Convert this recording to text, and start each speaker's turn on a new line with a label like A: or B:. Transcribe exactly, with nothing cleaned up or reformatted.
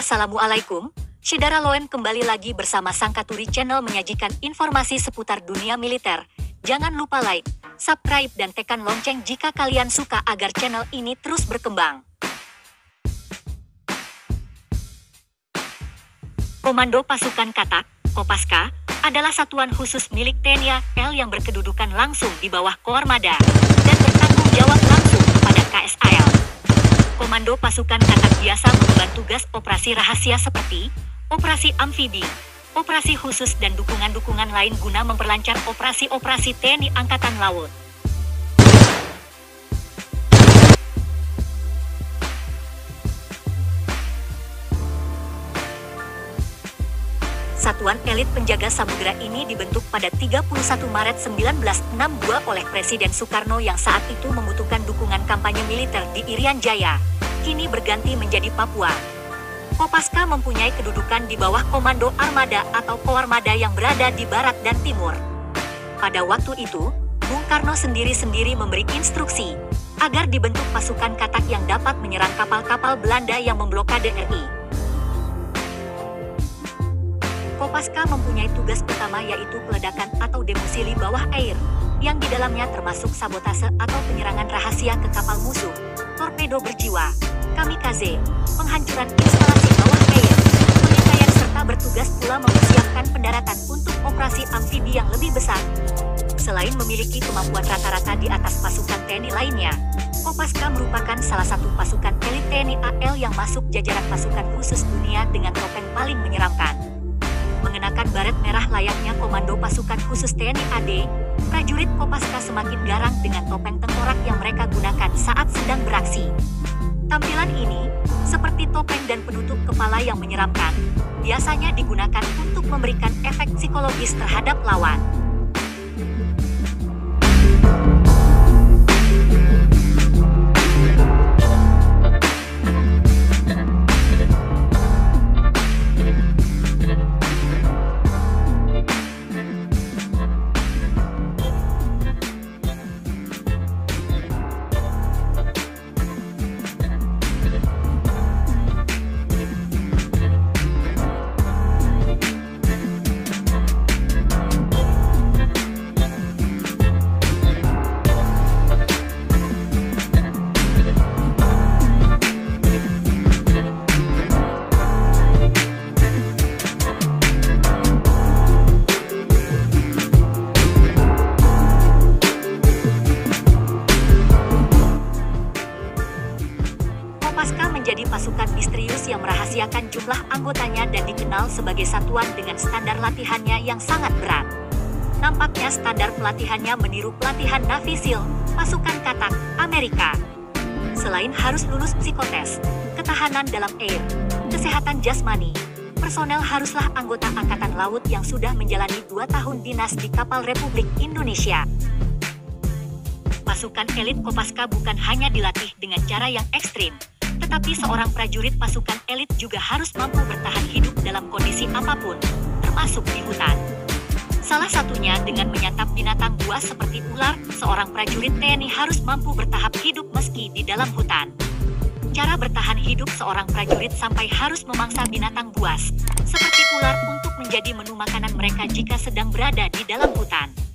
A: Assalamualaikum, Syedara Loen kembali lagi bersama Sangkaturi Channel menyajikan informasi seputar dunia militer. Jangan lupa like, subscribe dan tekan lonceng jika kalian suka agar channel ini terus berkembang. Komando Pasukan Katak, Kopaska, adalah satuan khusus milik T N I A L yang berkedudukan langsung di bawah Koarmada dan bertanggung jawab langsung kepada K S A L. Komando Pasukan Katak biasa mengemban tugas operasi rahasia seperti operasi amfibi, operasi khusus dan dukungan-dukungan lain guna memperlancar operasi-operasi T N I Angkatan Laut. Satuan elit penjaga samudera ini dibentuk pada tiga puluh satu Maret seribu sembilan ratus enam puluh dua oleh Presiden Soekarno yang saat itu membutuhkan dukungan kampanye militer di Irian Jaya, kini berganti menjadi Papua. Kopaska mempunyai kedudukan di bawah Komando Armada atau Koarmada yang berada di barat dan timur. Pada waktu itu, Bung Karno sendiri-sendiri memberi instruksi agar dibentuk pasukan katak yang dapat menyerang kapal-kapal Belanda yang memblokade R I. Kopaska mempunyai tugas utama yaitu peledakan atau demosili bawah air, yang di dalamnya termasuk sabotase atau penyerangan rahasia ke kapal musuh, torpedo berjiwa, kamikaze, penghancuran instalasi bawah air, pengintaian serta bertugas pula mempersiapkan pendaratan untuk operasi amfibi yang lebih besar. Selain memiliki kemampuan rata-rata di atas pasukan T N I lainnya, Kopaska merupakan salah satu pasukan elit T N I A L yang masuk jajaran pasukan khusus dunia dengan topeng paling menyeramkan. Mengenakan baret merah layaknya komando pasukan khusus T N I A D, prajurit Kopaska semakin garang dengan topeng tengkorak yang mereka gunakan saat sedang beraksi. Tampilan ini, seperti topeng dan penutup kepala yang menyeramkan, biasanya digunakan untuk memberikan efek psikologis terhadap lawan. Kopaska menjadi pasukan misterius yang merahasiakan jumlah anggotanya dan dikenal sebagai satuan dengan standar latihannya yang sangat berat. Nampaknya standar pelatihannya meniru pelatihan Navy SEAL, pasukan katak, Amerika. Selain harus lulus psikotes, ketahanan dalam air, kesehatan jasmani, personel haruslah anggota Angkatan Laut yang sudah menjalani dua tahun dinas di kapal Republik Indonesia. Pasukan elit Kopaska bukan hanya dilatih dengan cara yang ekstrim, tetapi seorang prajurit pasukan elit juga harus mampu bertahan hidup dalam kondisi apapun, termasuk di hutan. Salah satunya dengan menyantap binatang buas seperti ular, seorang prajurit T N I harus mampu bertahap hidup meski di dalam hutan. Cara bertahan hidup seorang prajurit sampai harus memangsa binatang buas, seperti ular untuk menjadi menu makanan mereka jika sedang berada di dalam hutan.